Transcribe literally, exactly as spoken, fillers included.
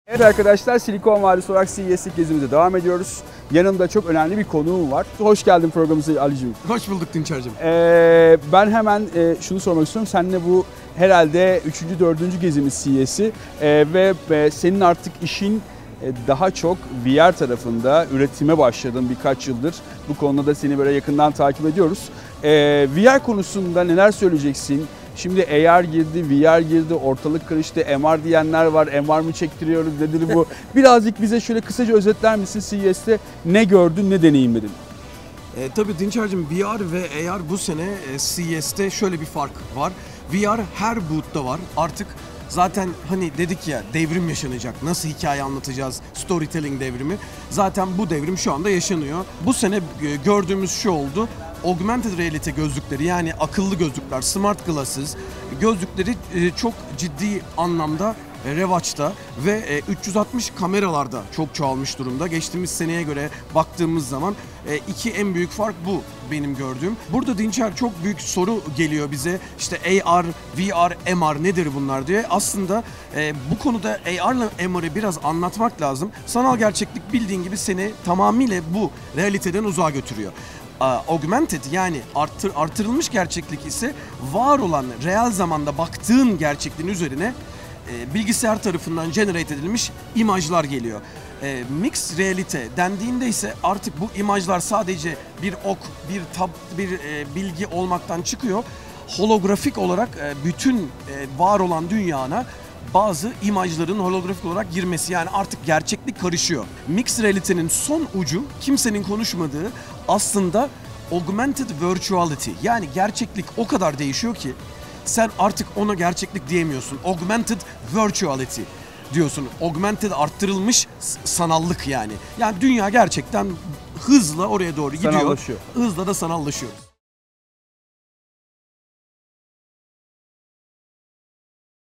Evet arkadaşlar, Silikon Vadisi olarak C E S'lik gezimize devam ediyoruz. Yanımda çok önemli bir konuğum var. Hoş geldin programımıza Ali'cim. Hoş bulduk Dinçer'cim. Ee, ben hemen e, şunu sormak istiyorum. Seninle bu herhalde üçüncü dördüncü gezimiz C E S'i ee, ve e, senin artık işin e, daha çok V R tarafında üretime başladın birkaç yıldır. Bu konuda da seni böyle yakından takip ediyoruz. Ee, V R konusunda neler söyleyeceksin? Şimdi A R girdi, V R girdi, ortalık karıştı, M R diyenler var, M R mı çektiriyoruz, nedir bu? Birazcık bize şöyle kısaca özetler misin C E S'te ne gördün, ne deneyimledin? E, tabii Dinçer'cim V R ve A R bu sene e, C E S'te şöyle bir fark var. V R her booth'ta var. Artık zaten hani dedik ya devrim yaşanacak. Nasıl hikaye anlatacağız? Storytelling devrimi. Zaten bu devrim şu anda yaşanıyor. Bu sene e, gördüğümüz şu oldu. Augmented reality gözlükleri yani akıllı gözlükler, smart glasses gözlükleri e, çok ciddi anlamda e, revaçta ve e, üç yüz altmış kameralarda çok çoğalmış durumda. Geçtiğimiz seneye göre baktığımız zaman e, iki en büyük fark bu benim gördüğüm. Burada Dinçer çok büyük soru geliyor bize. İşte A R, V R, M R nedir bunlar diye. Aslında e, bu konuda A R'la M R'ı biraz anlatmak lazım. Sanal gerçeklik bildiğin gibi seni tamamıyla bu realiteden uzağa götürüyor. Augmented yani artır, artırılmış gerçeklik ise var olan reel zamanda baktığın gerçekliğin üzerine e, bilgisayar tarafından generate edilmiş imajlar geliyor. E, mixed reality dendiğinde ise artık bu imajlar sadece bir ok, bir tab, bir e, bilgi olmaktan çıkıyor. Holografik olarak e, bütün e, var olan dünyana bazı imajların holografik olarak girmesi, yani artık gerçeklik karışıyor. Mixed reality'nin son ucu kimsenin konuşmadığı aslında augmented virtuality, yani gerçeklik o kadar değişiyor ki sen artık ona gerçeklik diyemiyorsun. Augmented virtuality diyorsun. Augmented arttırılmış sanallık yani. Yani dünya gerçekten hızla oraya doğru gidiyor. Sanallaşıyor. Hızla da sanallaşıyor.